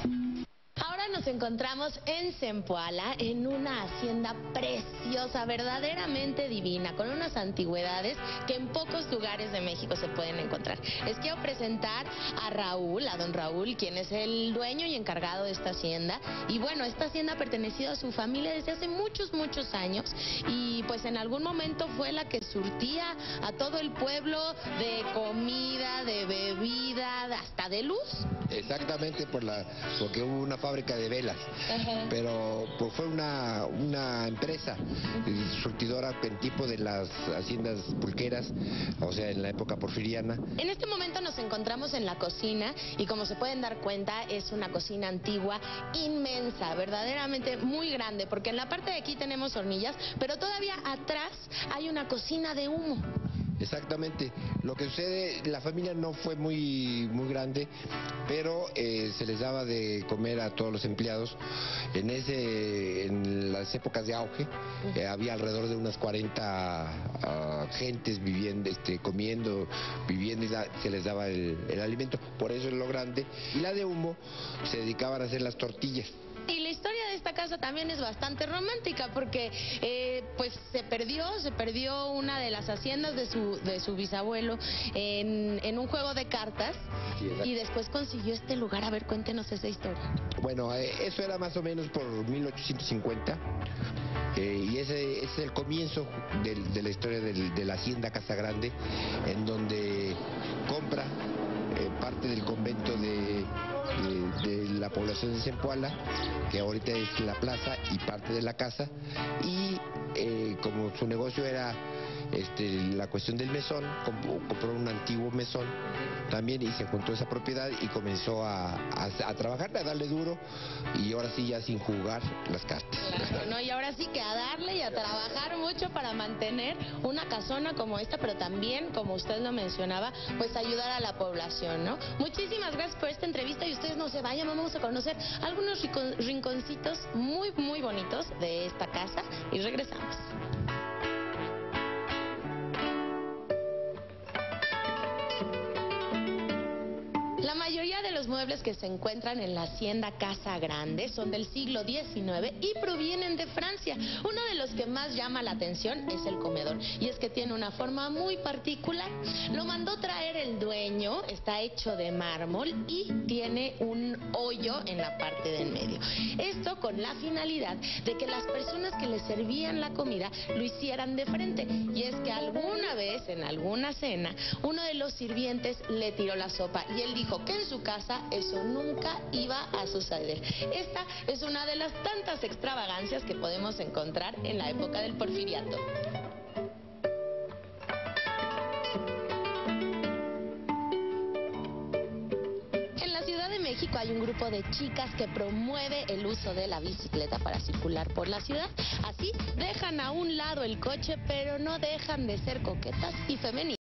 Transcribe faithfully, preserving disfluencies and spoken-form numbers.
Ahora nos encontramos en Zempoala, en una hacienda preciosa, verdaderamente divina, con unas antigüedades que en pocos lugares de México se pueden encontrar. Les quiero presentar a Raúl, a don Raúl, quien es el dueño y encargado de esta hacienda. Y bueno, esta hacienda ha pertenecido a su familia desde hace muchos, muchos años. Y pues en algún momento fue la que surtía a todo el pueblo de comida, de bebida, hasta de luz. Exactamente, por la, porque hubo una fábrica de velas, Ajá. pero pues fue una, una empresa surtidora en tipo de las haciendas pulqueras, o sea, en la época porfiriana. En este momento nos encontramos en la cocina y como se pueden dar cuenta es una cocina antigua inmensa, verdaderamente muy grande, porque en la parte de aquí tenemos hornillas, pero todavía atrás hay una cocina de humo. Exactamente. Lo que sucede, la familia no fue muy muy grande, pero eh, se les daba de comer a todos los empleados. En ese, en las épocas de auge, eh, había alrededor de unas cuarenta uh, gentes viviendo, este, comiendo, viviendo y da, se les daba el, el alimento. Por eso es lo grande. Y la de humo se dedicaban a hacer las tortillas. Y la historia de esta casa también es bastante romántica porque eh, pues se perdió, se perdió una de las haciendas de su, de su bisabuelo en, en un juego de cartas. Sí, y después consiguió este lugar. A ver, cuéntenos esa historia. Bueno, eh, eso era más o menos por mil ochocientos cincuenta. Eh, y ese, ese es el comienzo de, de la historia del, de la hacienda Casa Grande, en donde compra eh, parte del convento de, de, de la población de Zempoala, que ahorita es la plaza y parte de la casa, y eh, como su negocio era este, la cuestión del mesón, comp compró un antiguo mesón también y se juntó esa propiedad y comenzó a, a, a trabajar, a darle duro, y ahora sí ya sin jugar las cartas. Claro, no, y ahora sí que a darle y a trabajar mucho para mantener una casona como esta, pero también, como usted lo mencionaba, pues ayudar a la población, ¿no? Muchísimas gracias por esta entrevista y ustedes no se vayan, vamos a conocer algunos rinconcitos muy, muy bonitos de esta casa y regresamos. La mayoría de los muebles que se encuentran en la hacienda Casa Grande son del siglo diecinueve y provienen de Francia. Uno de los que más llama la atención es el comedor, y es que tiene una forma muy particular. Lo mandó traer el dueño, está hecho de mármol y tiene un hoyo en la parte del medio. Esto con la finalidad de que las personas que le servían la comida lo hicieran de frente. Y es que alguna vez, en alguna cena, uno de los sirvientes le tiró la sopa y él dijo que en su casa eso nunca iba a suceder. Esta es una de las tantas extravagancias que podemos encontrar en la época del porfiriato. En la Ciudad de México hay un grupo de chicas que promueve el uso de la bicicleta para circular por la ciudad. Así dejan a un lado el coche, pero no dejan de ser coquetas y femeninas.